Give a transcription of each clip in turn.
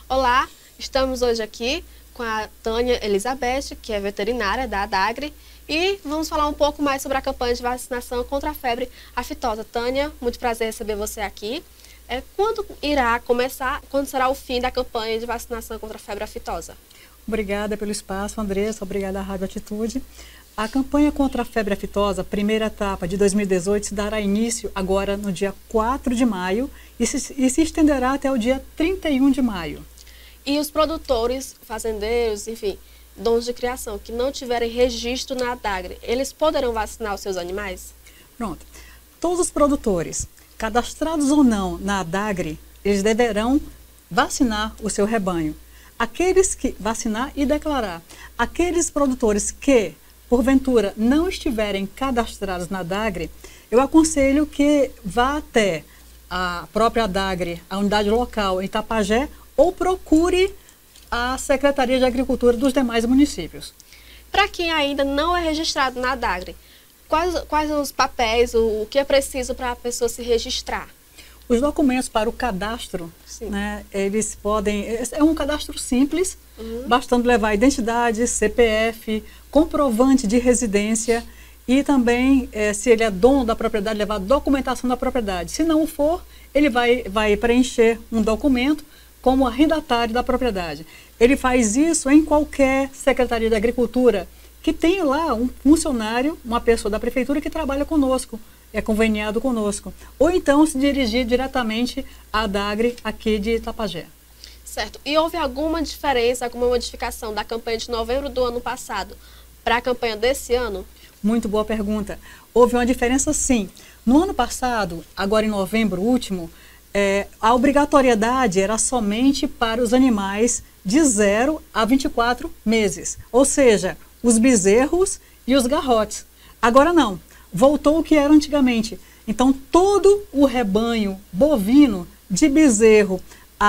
Olá, estamos hoje aqui com a Tânia Elizabeth, que é veterinária da Adagre, e vamos falar um pouco mais sobre a campanha de vacinação contra a febre aftosa. Tânia, muito prazer receber você aqui. Quando irá começar, quando será o fim da campanha de vacinação contra a febre aftosa? Obrigada pelo espaço, Andressa, obrigada à Rádio Atitude. A campanha contra a febre aftosa, primeira etapa de 2018, se dará início agora no dia 4 de maio e se estenderá até o dia 31 de maio. E os produtores, fazendeiros, enfim, donos de criação, que não tiverem registro na Adagre, eles poderão vacinar os seus animais? Pronto. Todos os produtores, cadastrados ou não na Adagre, eles deverão vacinar o seu rebanho. Aqueles que vacinar e declarar. Aqueles produtores que, porventura, não estiverem cadastrados na Adagre, eu aconselho que vá até a própria Adagre, a unidade local em Itapajé, ou procure a Secretaria de Agricultura dos demais municípios. Para quem ainda não é registrado na Adagre, quais os papéis, o que é preciso para a pessoa se registrar? Os documentos para o cadastro, né, eles podem... É um cadastro simples, bastando levar identidade, CPF, comprovante de residência e também, se ele é dono da propriedade, levar documentação da propriedade. Se não for, ele vai preencher um documento como arrendatário da propriedade. Ele faz isso em qualquer Secretaria de Agricultura que tenha lá um funcionário, uma pessoa da prefeitura que trabalha conosco, é conveniado conosco. Ou então se dirigir diretamente à Adagre aqui de Itapajé. Certo. E houve alguma diferença, alguma modificação da campanha de novembro do ano passado para a campanha desse ano? Muito boa pergunta. Houve uma diferença, sim. No ano passado, agora em novembro último, a obrigatoriedade era somente para os animais de 0 a 24 meses. Ou seja, os bezerros e os garrotes. Agora não. Voltou o que era antigamente. Então, todo o rebanho bovino, de bezerro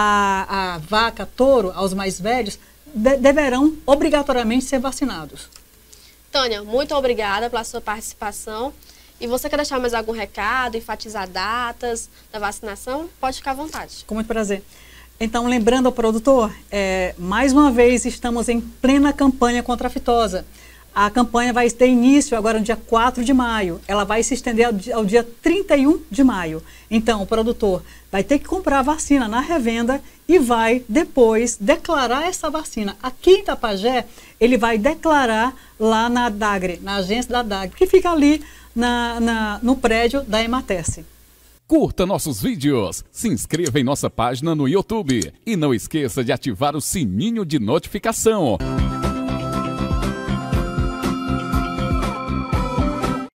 a vaca, touro, aos mais velhos, deverão obrigatoriamente ser vacinados. Tânia, muito obrigada pela sua participação. E você quer deixar mais algum recado, enfatizar datas da vacinação? Pode ficar à vontade. Com muito prazer. Então, lembrando ao produtor, mais uma vez estamos em plena campanha contra a aftosa. A campanha vai ter início agora no dia 4 de maio. Ela vai se estender ao dia 31 de maio. Então, o produtor vai ter que comprar a vacina na revenda e vai depois declarar essa vacina. Aqui em Itapajé, ele vai declarar lá na Adagre, na agência da Adagre, que fica ali no prédio da Ematerce. Curta nossos vídeos, se inscreva em nossa página no YouTube e não esqueça de ativar o sininho de notificação.